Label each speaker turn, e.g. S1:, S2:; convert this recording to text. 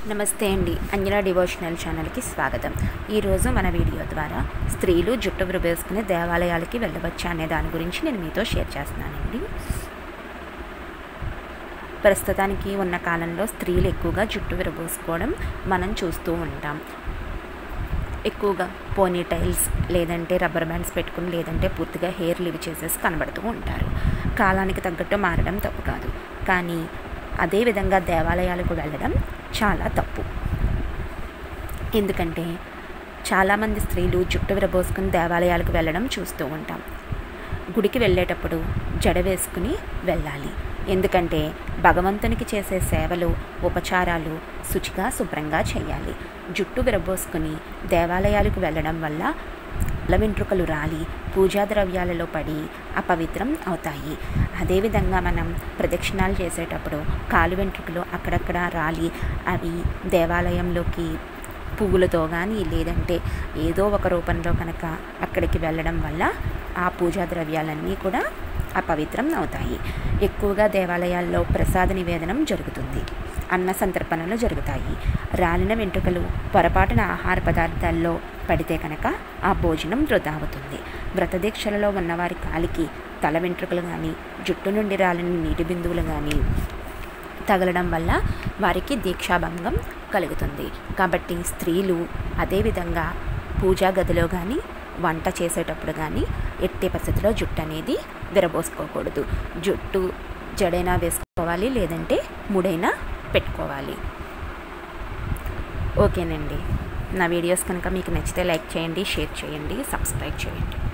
S1: నమస్తే అండి. అంజనా డివోషనల్ ఛానల్కి స్వాగతం. ఈరోజు మన వీడియో ద్వారా స్త్రీలు జుట్టు విరబోసుకుని దేవాలయాలకి వెళ్ళవచ్చా అనే దాని గురించి నేను మీతో షేర్ చేస్తున్నానండి. ప్రస్తుతానికి ఉన్న కాలంలో స్త్రీలు ఎక్కువగా జుట్టు విరబోసుకోవడం మనం చూస్తూ ఉంటాం. ఎక్కువగా పోనీ టైల్స్ లేదంటే రబ్బర్ బ్యాండ్స్ పెట్టుకుని లేదంటే పూర్తిగా హెయిర్ లివ్ చేసేసి కనబడుతూ ఉంటారు. కాలానికి తగ్గట్టు మారడం తప్పు కాదు, కానీ అదేవిధంగా దేవాలయాలకు వెళ్ళడం చాలా తప్పు. ఎందుకంటే చాలామంది స్త్రీలు జుట్టు విరబోసుకుని దేవాలయాలకు వెళ్ళడం చూస్తూ ఉంటాం. గుడికి వెళ్ళేటప్పుడు జడ వేసుకుని వెళ్ళాలి. ఎందుకంటే భగవంతునికి చేసే సేవలు, ఉపచారాలు శుచిగా శుభ్రంగా చేయాలి. జుట్టు విరబోసుకుని దేవాలయాలకు వెళ్ళడం వల్ల తల వెంట్రుకలు రాలి పూజా ద్రవ్యాలలో పడి అపవిత్రం అవుతాయి. అదేవిధంగా మనం ప్రదక్షిణాలు చేసేటప్పుడు కాలు వెంట్రుకలు అక్కడక్కడ రాలి అవి దేవాలయంలోకి పువ్వులతో కానీ లేదంటే ఏదో ఒక రూపంలో కనుక అక్కడికి వెళ్ళడం వల్ల ఆ పూజా ద్రవ్యాలన్నీ కూడా అపవిత్రం అవుతాయి. ఎక్కువగా దేవాలయాల్లో ప్రసాద నివేదనం జరుగుతుంది, అన్న సంతర్పణలు జరుగుతాయి. రాలిన వెంట్రుకలు పొరపాటున ఆహార పదార్థాల్లో పడితే కనుక ఆ భోజనం వృధా అవుతుంది. వ్రతదీక్షలలో ఉన్నవారి కాలికి తల వెంట్రుకలు కానీ జుట్టు నుండి రాలిన నీటి బిందువులు కానీ తగలడం వల్ల వారికి దీక్షాభంగం కలుగుతుంది. కాబట్టి స్త్రీలు అదేవిధంగా పూజా గదిలో కానీ వంట చేసేటప్పుడు కానీ ఎట్టి పరిస్థితిలో జుట్టు అనేది విరబోసుకోకూడదు. జుట్టు జడైనా వేసుకోవాలి, లేదంటే ముడైనా పెట్టుకోవాలి. ఓకేనండి. నా వీడియోస్ కనుక మీకు నచ్చితే లైక్ చేయండి, షేర్ చేయండి, సబ్స్క్రైబ్ చేయండి.